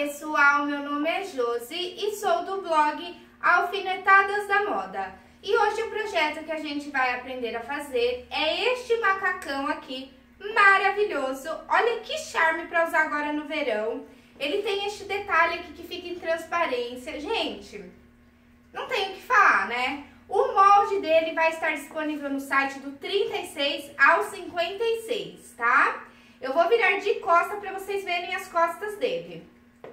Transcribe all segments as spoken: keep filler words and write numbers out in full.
pessoal, meu nome é Josi e sou do blog Alfinetadas da Moda. E hoje o projeto que a gente vai aprender a fazer é este macacão aqui, maravilhoso. Olha que charme para usar agora no verão. Ele tem este detalhe aqui que fica em transparência. Gente, não tem o que falar, né? O molde dele vai estar disponível no site do trinta e seis ao cinquenta e seis, tá? Eu vou virar de costa para vocês verem as costas dele.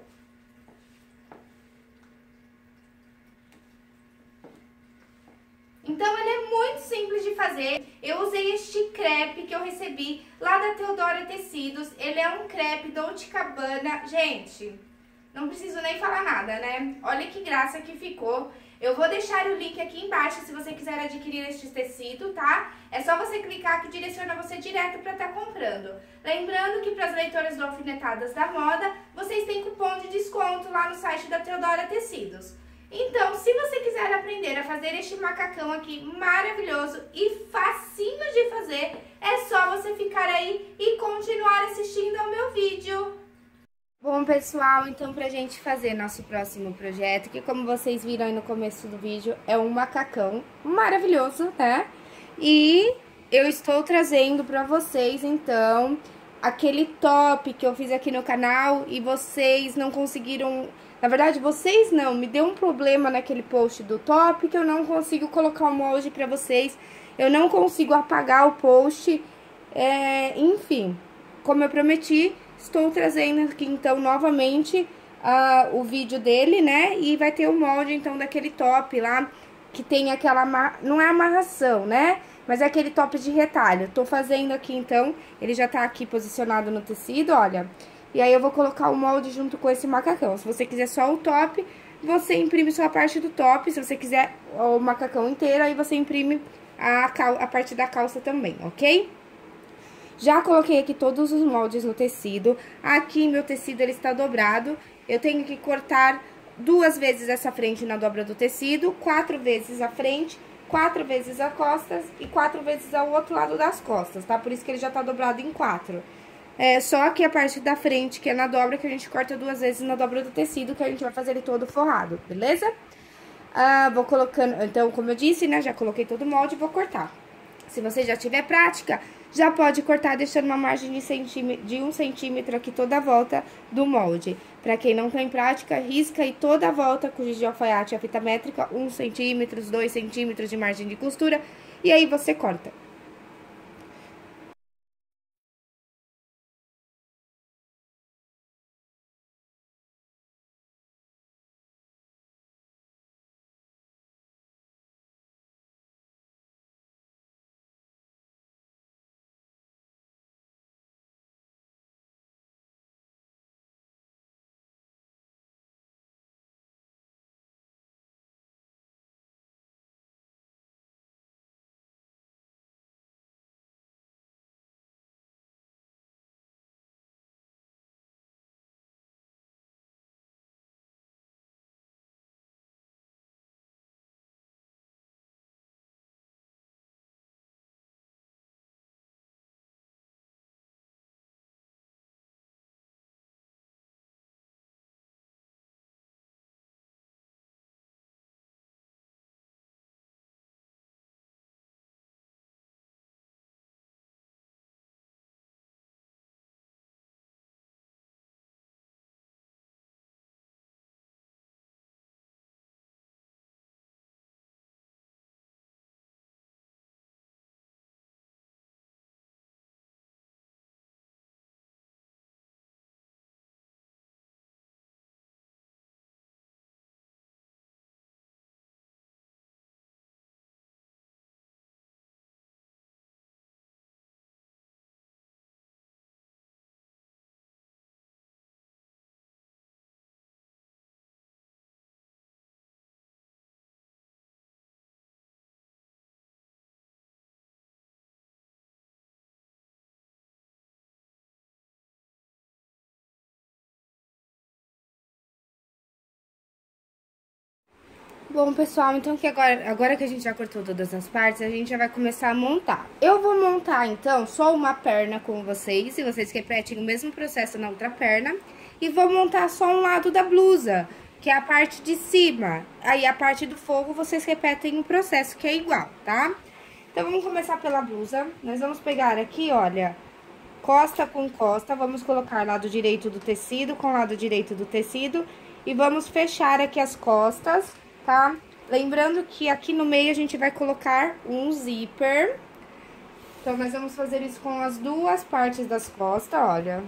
Então, ele é muito simples de fazer. Eu usei este crepe que eu recebi lá da Teodora Tecidos. Ele é um crepe Dolce and Gabbana. Gente, não preciso nem falar nada, né? Olha que graça que ficou. Eu vou deixar o link aqui embaixo se você quiser adquirir este tecido, tá? É só você clicar que direciona você direto para estar comprando. Lembrando que para as leitoras do Alfinetadas da Moda, vocês têm cupom de desconto lá no site da Teodora Tecidos. Então, se você quiser aprender a fazer este macacão aqui maravilhoso e facinho de fazer, é só você ficar aí e continuar assistindo ao meu vídeo. Bom, pessoal, então pra gente fazer nosso próximo projeto, que como vocês viram aí no começo do vídeo, é um macacão maravilhoso, né? E eu estou trazendo pra vocês, então, aquele top que eu fiz aqui no canal e vocês não conseguiram... Na verdade, vocês não, me deu um problema naquele post do top que eu não consigo colocar o molde pra vocês. Eu não consigo apagar o post, é, enfim, como eu prometi... Estou trazendo aqui, então, novamente, uh, o vídeo dele, né? E vai ter o molde, então, daquele top lá, que tem aquela... Não é amarração, né? Mas é aquele top de retalho. Tô fazendo aqui, então, ele já tá aqui posicionado no tecido, olha. E aí, eu vou colocar o molde junto com esse macacão. Se você quiser só o top, você imprime só a parte do top. Se você quiser o macacão inteiro, aí você imprime a, cal... a parte da calça também, ok? Já coloquei aqui todos os moldes no tecido. Aqui meu tecido ele está dobrado. Eu tenho que cortar duas vezes essa frente na dobra do tecido, quatro vezes a frente, quatro vezes as costas e quatro vezes ao outro lado das costas, tá? Por isso que ele já tá dobrado em quatro. É só aqui a parte da frente, que é na dobra, que a gente corta duas vezes na dobra do tecido, que a gente vai fazer ele todo forrado, beleza? Ah, vou colocando... Então, como eu disse, né, já coloquei todo o molde e vou cortar. Se você já tiver prática, já pode cortar deixando uma margem de, centímetro, de um centímetro aqui toda a volta do molde. Para quem não tem prática, risca aí toda a volta com giz de alfaiate e a fita métrica, um centímetro, dois centímetros de margem de costura, e aí você corta. Bom, pessoal, então que agora, agora que a gente já cortou todas as partes, a gente já vai começar a montar. Eu vou montar, então, só uma perna com vocês, e vocês repetem o mesmo processo na outra perna. E vou montar só um lado da blusa, que é a parte de cima. Aí, a parte do forro, vocês repetem o processo, que é igual, tá? Então, vamos começar pela blusa. Nós vamos pegar aqui, olha, costa com costa, vamos colocar lado direito do tecido com lado direito do tecido. E vamos fechar aqui as costas, tá? Lembrando que aqui no meio a gente vai colocar um zíper. Então, nós vamos fazer isso com as duas partes das costas, olha.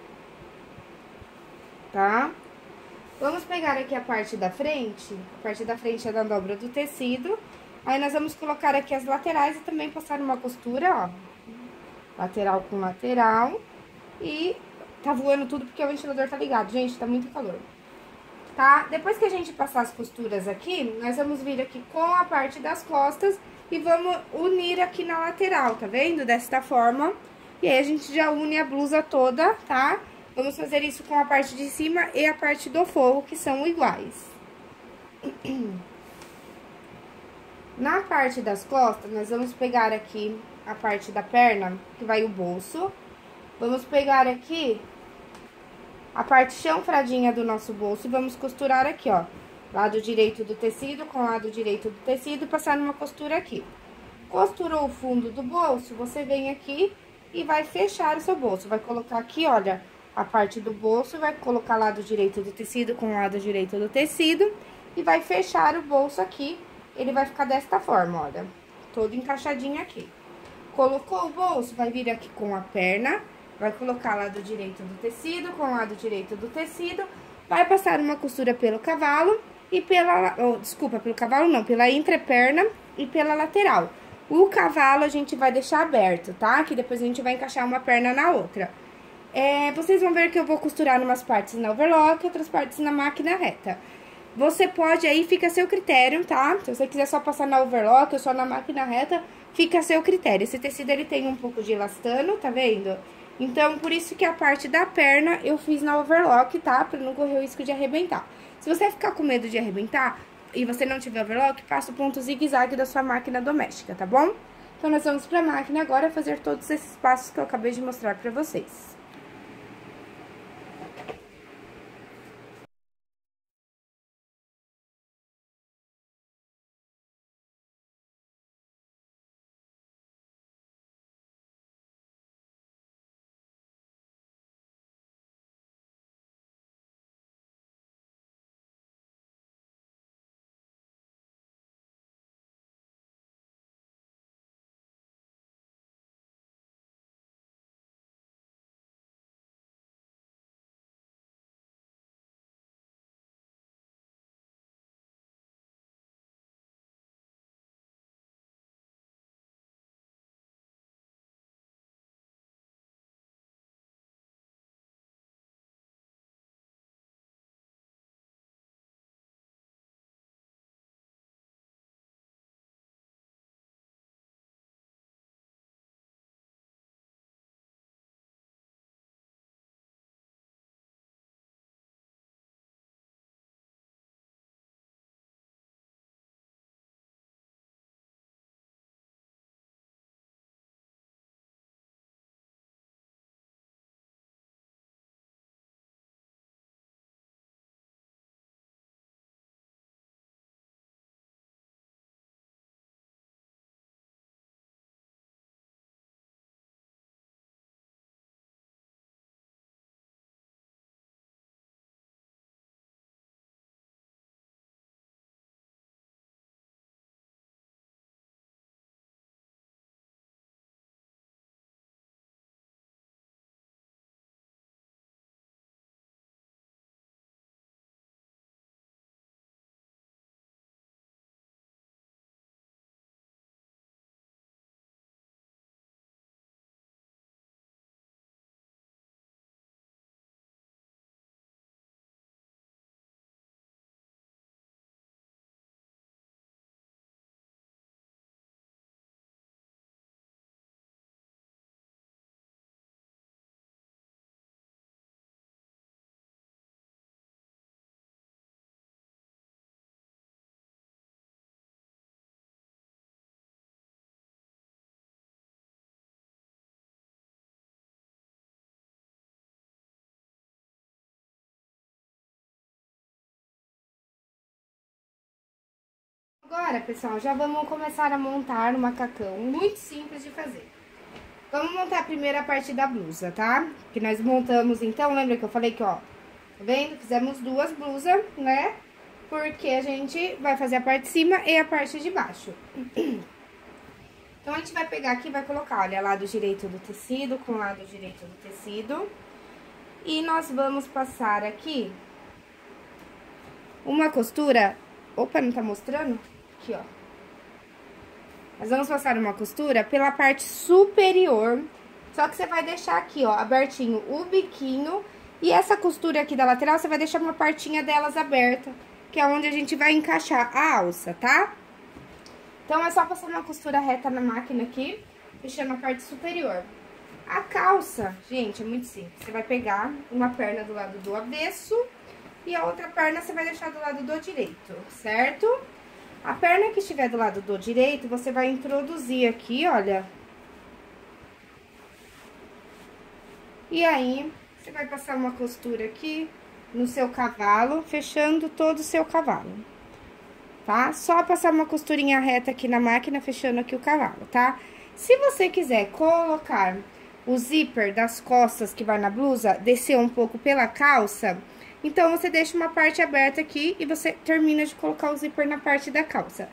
Tá? Vamos pegar aqui a parte da frente. A parte da frente é da dobra do tecido. Aí, nós vamos colocar aqui as laterais e também passar uma costura, ó. Lateral com lateral. E tá voando tudo porque o ventilador tá ligado. Gente, tá muito calor. Tá? Depois que a gente passar as costuras aqui, nós vamos vir aqui com a parte das costas e vamos unir aqui na lateral, tá vendo? Desta forma. E aí, a gente já une a blusa toda, tá? Vamos fazer isso com a parte de cima e a parte do forro, que são iguais. Na parte das costas, nós vamos pegar aqui a parte da perna, que vai o bolso. Vamos pegar aqui a parte chanfradinha do nosso bolso e vamos costurar aqui, ó. Lado direito do tecido com lado direito do tecido e passar uma costura aqui. Costurou o fundo do bolso, você vem aqui e vai fechar o seu bolso. Vai colocar aqui, olha, a parte do bolso, vai colocar lado direito do tecido com lado direito do tecido e vai fechar o bolso aqui. Ele vai ficar desta forma, olha, todo encaixadinho aqui. Colocou o bolso, vai vir aqui com a perna. Vai colocar lado direito do tecido com lado direito do tecido. Vai passar uma costura pelo cavalo e pela... Oh, desculpa, pelo cavalo não, pela entreperna e pela lateral. O cavalo a gente vai deixar aberto, tá? Que depois a gente vai encaixar uma perna na outra. É, vocês vão ver que eu vou costurar umas partes na overlock, outras partes na máquina reta. Você pode aí, fica a seu critério, tá? Se você quiser só passar na overlock ou só na máquina reta, fica a seu critério. Esse tecido, ele tem um pouco de elastano, tá vendo? Então, por isso que a parte da perna eu fiz na overlock, tá? Pra não correr o risco de arrebentar. Se você ficar com medo de arrebentar e você não tiver overlock, faça o ponto zigue-zague da sua máquina doméstica, tá bom? Então, nós vamos pra máquina agora fazer todos esses passos que eu acabei de mostrar pra vocês. Agora, pessoal, já vamos começar a montar o macacão, muito simples de fazer. Vamos montar primeiro a parte da blusa, tá? Que nós montamos, então, lembra que eu falei que, ó, tá vendo? Fizemos duas blusas, né? Porque a gente vai fazer a parte de cima e a parte de baixo. Então, a gente vai pegar aqui e vai colocar, olha, lado direito do tecido com lado direito do tecido. E nós vamos passar aqui uma costura... Opa, não tá mostrando? Aqui, ó. Nós vamos passar uma costura pela parte superior. Só que você vai deixar aqui, ó, abertinho o biquinho. E essa costura aqui da lateral, você vai deixar uma partinha delas aberta, que é onde a gente vai encaixar a alça, tá? Então, é só passar uma costura reta na máquina aqui, fechando a parte superior. A calça, gente, é muito simples. Você vai pegar uma perna do lado do avesso e a outra perna você vai deixar do lado do direito, certo? A perna que estiver do lado do direito, você vai introduzir aqui, olha. E aí, você vai passar uma costura aqui no seu cavalo, fechando todo o seu cavalo, tá? Só passar uma costurinha reta aqui na máquina, fechando aqui o cavalo, tá? Se você quiser colocar o zíper das costas que vai na blusa, descer um pouco pela calça... Então, você deixa uma parte aberta aqui e você termina de colocar o zíper na parte da calça.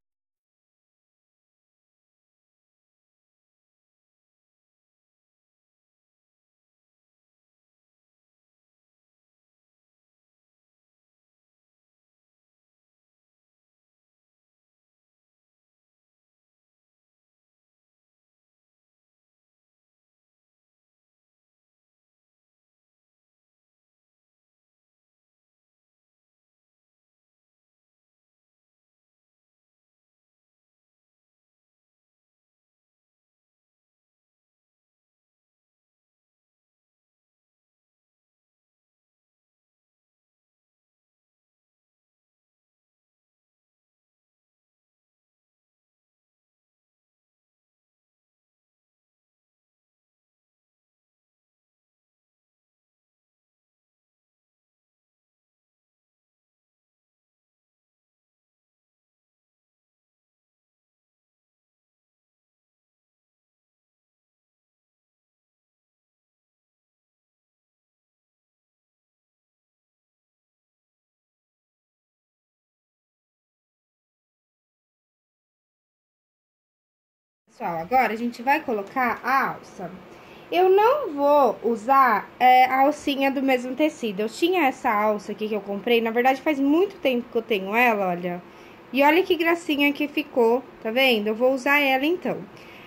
Pessoal, agora a gente vai colocar a alça. Eu não vou usar é, a alcinha do mesmo tecido. Eu tinha essa alça aqui que eu comprei, na verdade faz muito tempo que eu tenho ela, olha. E olha que gracinha que ficou, tá vendo? Eu vou usar ela então.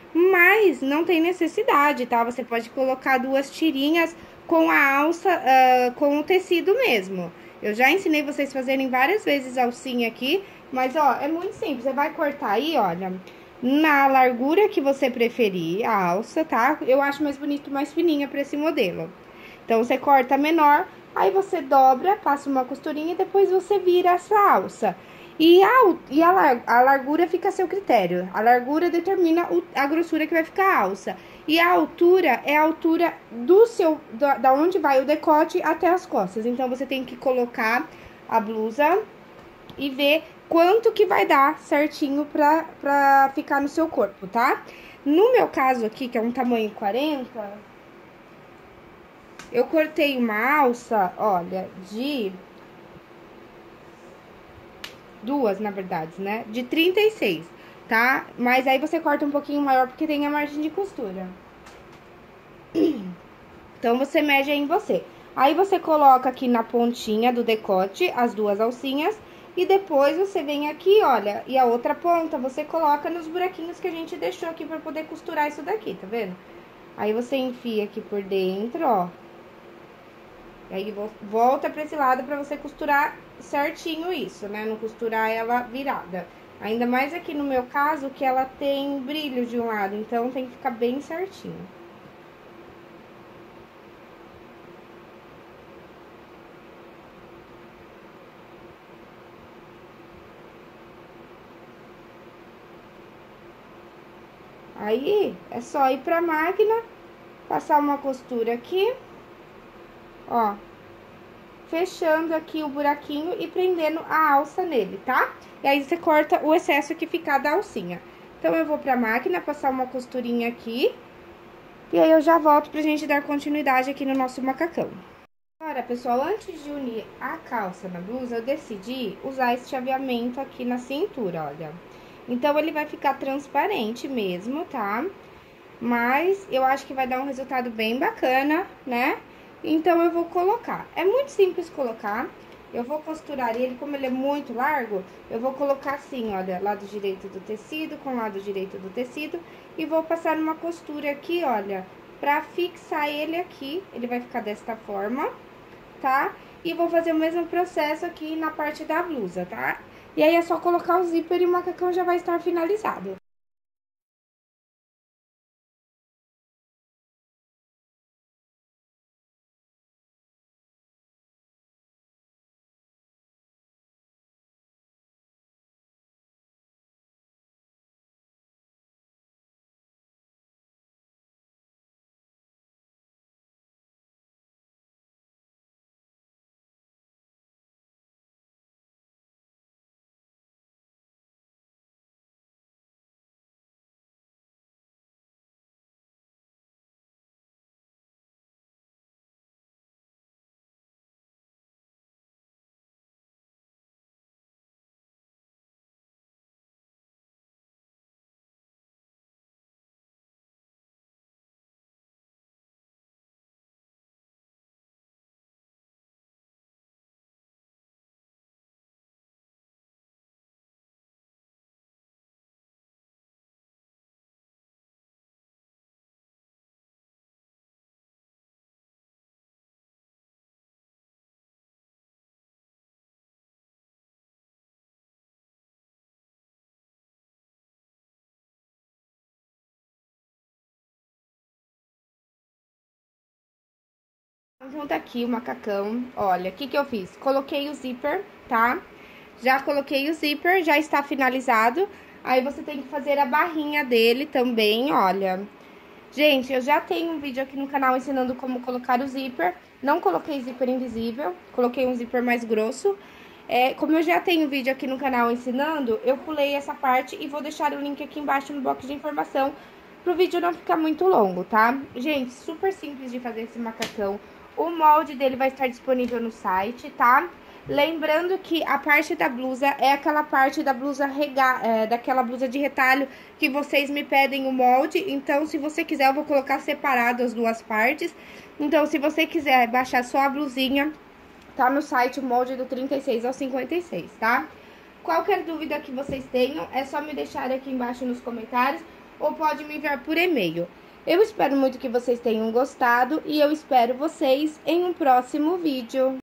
Mas não tem necessidade, tá? Você pode colocar duas tirinhas com a alça, uh, com o tecido mesmo. Eu já ensinei vocês fazerem várias vezes a alcinha aqui, mas ó, é muito simples. Você vai cortar aí, olha... Na largura que você preferir a alça, tá? Eu acho mais bonito, mais fininha pra esse modelo. Então, você corta menor, aí você dobra, passa uma costurinha e depois você vira essa alça. E a, e a, lar, a largura fica a seu critério. A largura determina o, a grossura que vai ficar a alça. E a altura é a altura do seu, da, da onde vai o decote até as costas. Então, você tem que colocar a blusa e ver quanto que vai dar certinho pra, pra ficar no seu corpo, tá? No meu caso aqui, que é um tamanho quarenta, eu cortei uma alça, olha, de... Duas, na verdade, né? De trinta e seis, tá? Mas aí você corta um pouquinho maior porque tem a margem de costura. Então, você mede aí em você. Aí, você coloca aqui na pontinha do decote as duas alcinhas. E depois você vem aqui, olha, e a outra ponta você coloca nos buraquinhos que a gente deixou aqui pra poder costurar isso daqui, tá vendo? Aí você enfia aqui por dentro, ó. E aí volta pra esse lado pra você costurar certinho isso, né? Não costurar ela virada. Ainda mais aqui no meu caso, que ela tem brilho de um lado, então tem que ficar bem certinho. Aí, é só ir pra máquina, passar uma costura aqui, ó, fechando aqui o buraquinho e prendendo a alça nele, tá? E aí você corta o excesso que ficar da alcinha. Então, eu vou pra máquina passar uma costurinha aqui. E aí, eu já volto pra gente dar continuidade aqui no nosso macacão. Agora, pessoal, antes de unir a calça na blusa, eu decidi usar esse chaveamento aqui na cintura, olha. Então, ele vai ficar transparente mesmo, tá? Mas eu acho que vai dar um resultado bem bacana, né? Então, eu vou colocar. É muito simples colocar. Eu vou costurar ele, como ele é muito largo, eu vou colocar assim, olha, lado direito do tecido com lado direito do tecido. E vou passar uma costura aqui, olha, pra fixar ele aqui. Ele vai ficar desta forma, tá? E vou fazer o mesmo processo aqui na parte da blusa, tá? E aí, é só colocar o zíper e o macacão já vai estar finalizado. Junto aqui o macacão, olha, o que que eu fiz? Coloquei o zíper, tá? Já coloquei o zíper, já está finalizado. Aí, você tem que fazer a barrinha dele também, olha. Gente, eu já tenho um vídeo aqui no canal ensinando como colocar o zíper. Não coloquei zíper invisível, coloquei um zíper mais grosso. É, como eu já tenho vídeo aqui no canal ensinando, eu pulei essa parte e vou deixar o link aqui embaixo no box de informação, pro vídeo não ficar muito longo, tá? Gente, super simples de fazer esse macacão. O molde dele vai estar disponível no site, tá? Lembrando que a parte da blusa é aquela parte da blusa rega, é, daquela blusa de retalho que vocês me pedem o molde. Então, se você quiser, eu vou colocar separado as duas partes. Então, se você quiser baixar só a blusinha, tá no site o molde do trinta e seis ao cinquenta e seis, tá? Qualquer dúvida que vocês tenham, é só me deixar aqui embaixo nos comentários ou pode me enviar por e-mail. Eu espero muito que vocês tenham gostado e eu espero vocês em um próximo vídeo.